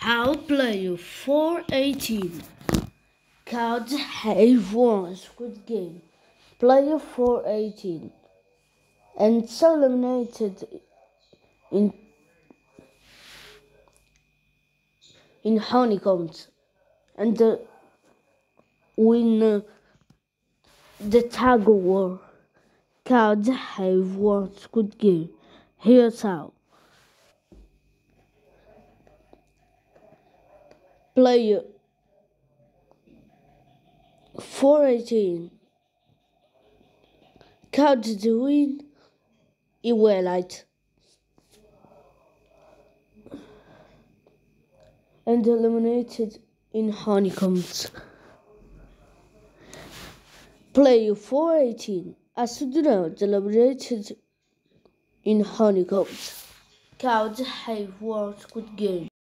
How player 418 card have won Squid Game. Player 418 and so eliminated in honeycombs and win the tag of war. Cards have won Squid Game. Here's how. Player 418 cards to win Light and eliminated in honeycombs. Player 418 as to know eliminated in honeycombs. Cards have won Squid Game.